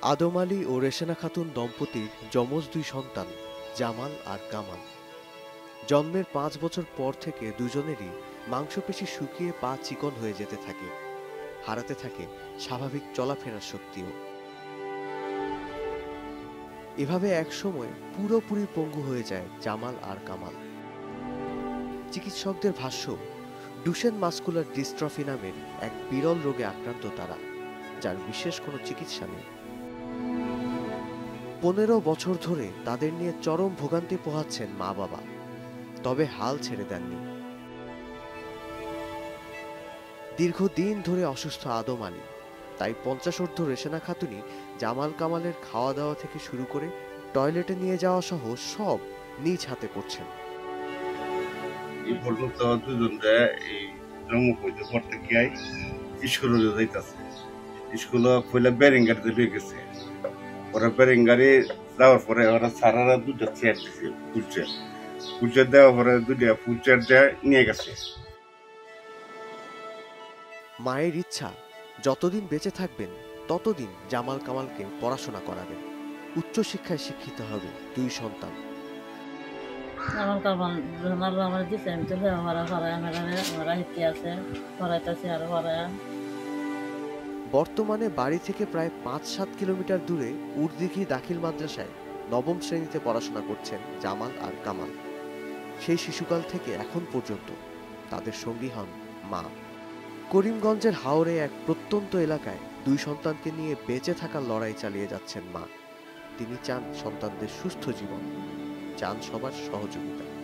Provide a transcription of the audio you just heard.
আদম আলী ও রেশেনা খাতুন দম্পতির যমজ দুই সন্তান জামাল আর কামাল। জন্মের ৫ বছর পর থেকে দুজনেরই মাংসপেশি শুকিয়ে পা চিকন হয়ে যেতে থাকে, হারাতে থাকে স্বাভাবিক চলাফেরার শক্তিও। এভাবে একসময় পুরোপুরি পঙ্গু হয়ে যায় জামাল আর কামাল। চিকিৎসকদের ভাষ্য, ডুশেন মাস্কুলার ডিস্ট্রফি নামের এক বিরল রোগে আক্রান্ত তারা, যার বিশেষ কোনো চিকিৎসা নেই। ১৫ বছর ধরে তাদের নিয়ে চরম ভোগান্তি পোহাচ্ছেন মা বাবা, তবে হাল ছেড়ে দেননি। দীর্ঘদিন ধরে অসুস্থ আদম আলী, তাই ৫০ রেশেনা খাতুনি জামাল কামালের খাওয়া দাওয়া থেকে শুরু করে টয়লেটে নিয়ে যাওয়া সহ সব নিজ হাতে করছেন। এই পর্যন্ত দুজনরা এই জন্ম হইতে পর থেকে স্কুলে যাইতেছে। স্কুলে পয়লা বেরেঙ্গারিতে লয়ে গেছে, ওরা বেরেঙ্গারি যাওয়ার পরে ওরা সারারা দুটা চেয়ার দিছে, ফুলচেয়ার দেওয়ার পরে দুটা ফুলচেয়ার দেয় নিয়ে গেছে। মায়ের ইচ্ছা, যতদিন বেঁচে থাকবেন ততদিন জামাল কামালকে পড়াশোনা করাবেন, উচ্চশিক্ষায় শিক্ষিত হবে দুই সন্তান। আমার কামান আমার দিছে, আমি তো পড়ায় আমরা হিতে আছে পড়াইতেছি আরো পড়ায়। বর্তমানে বাড়ি থেকে প্রায় ৫-৭ কিলোমিটার দূরে উর্দিঘি দাখিল মাদ্রাসায় নবম শ্রেণীতে পড়াশোনা করছেন জামাল আর কামাল। সেই শিশুকাল থেকে এখন পর্যন্ত তাদের সঙ্গী হন মা। করিমগঞ্জের হাওরে এক প্রত্যন্ত এলাকায় দুই সন্তানকে নিয়ে বেঁচে থাকার লড়াই চালিয়ে যাচ্ছেন মা। তিনি চান সন্তানদের সুস্থ জীবন, চান সবার সহযোগিতা।